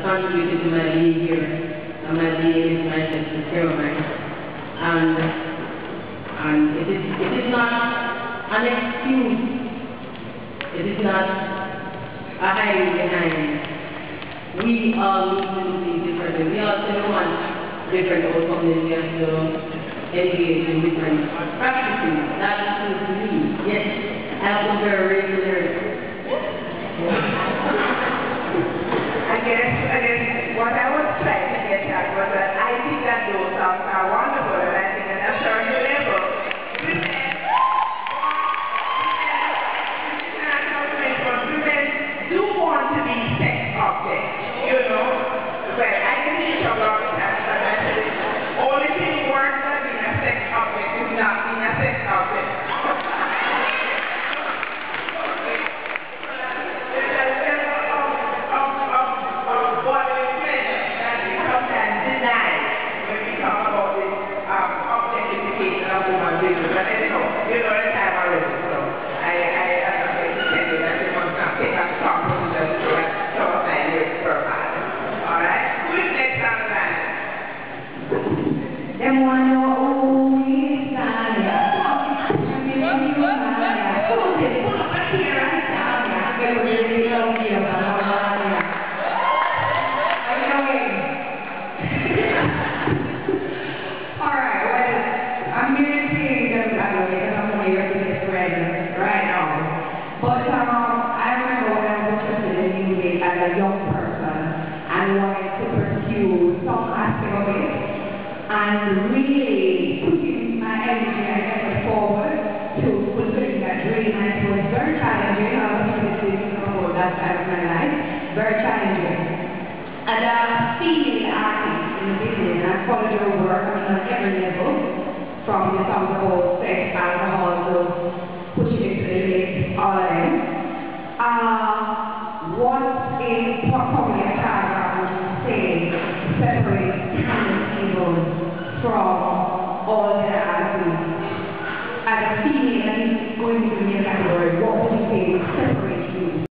contributed to my being here. And my being is my sense of humor. And it is not an excuse. It is not a hiding behind. We all need to do things differently. We all still want different outcomes. We have to engage in different practices. That is to me. Yes, I have to be very regular. I guess what I was trying to get at was that I think that those songs are wonderful, and I think at a certain level, women do want to be sex objects, you know. Well, I can teach about the time, but I said the only thing worse than being a sex object is not being a sex object. And really putting my energy and effort forward to fulfilling that dream, and it was very challenging. I was thinking about that time of my life, very challenging. As a female artist in the beginning, I followed your work on every level, from the songs about sex, alcohol, to pushing it to the limit, all of them. What is probably a paragraph which is saying separate from